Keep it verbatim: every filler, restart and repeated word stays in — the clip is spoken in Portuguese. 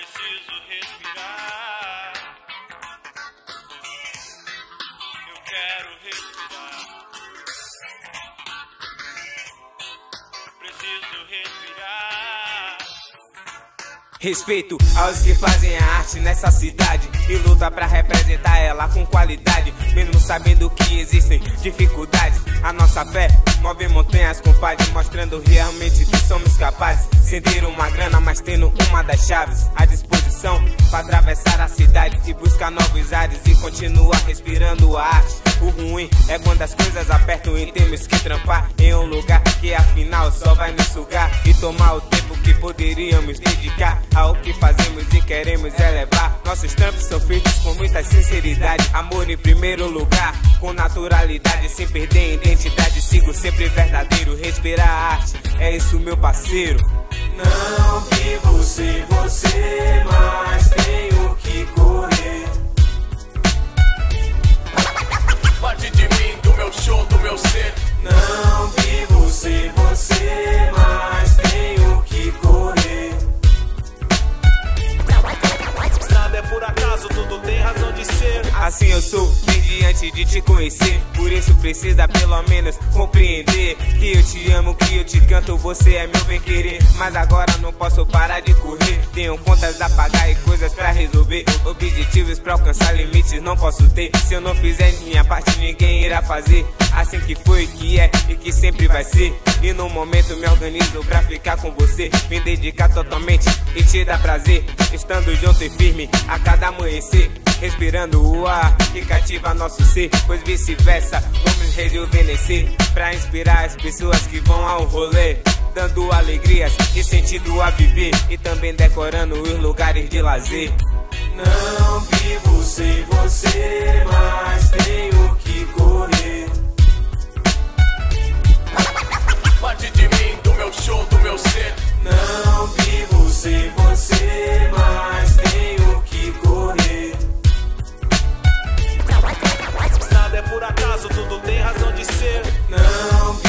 preciso respirar. Eu quero respirar. Preciso respirar. Respeito aos que fazem a arte nessa cidade e luta pra representar ela com qualidade, mesmo sabendo que existem dificuldades. A nossa fé move montanhas, compadre, mostrando realmente que somos capazes. Sem ter uma grana, mas tendo uma das chaves à disposição pra atravessar a cidade e buscar novos ares e continuar respirando a arte. O ruim é quando as coisas apertam e temos que trampar em um lugar que afinal só vai nos sugar e tomar o tempo que poderíamos dedicar ao que fazemos e queremos elevar. Nossos trampos são feitos com muita sinceridade, amor em primeiro lugar, com naturalidade, sem perder a identidade. Sigo sempre verdadeiro, respirar a arte, é isso meu parceiro. Não vivo sem você, mas tenho que correr. Parte de mim, do meu show, do meu ser. Não vivo sem você, mas tenho que correr. Nada é por acaso, tudo tem razão de ser. Assim eu sou, desde antes de te conhecer. Por isso precisa pelo menos compreender que eu te amo, que eu te canto, você é meu bem-querer. Mas agora não posso parar de correr. Tenho contas a pagar e coisas pra resolver. Objetivos pra alcançar limites não posso ter. Se eu não fizer minha parte, ninguém irá fazer. Assim que foi, que é e que sempre vai ser. E no momento me organizo pra ficar com você, me dedicar totalmente e te dar prazer, estando junto e firme a cada amanhecer, respirando o ar que cativa nosso ser. Pois vice-versa, vamos rejuvenescer pra inspirar as pessoas que vão ao rolê, dando alegrias e sentido a viver, e também decorando os lugares de lazer. Não vivo sem você, mas tenho que correr. Parte de mim, do meu show, do meu ser. Não vivo sem você, mas tenho que correr. Nada é por acaso, tudo tem razão de ser. Não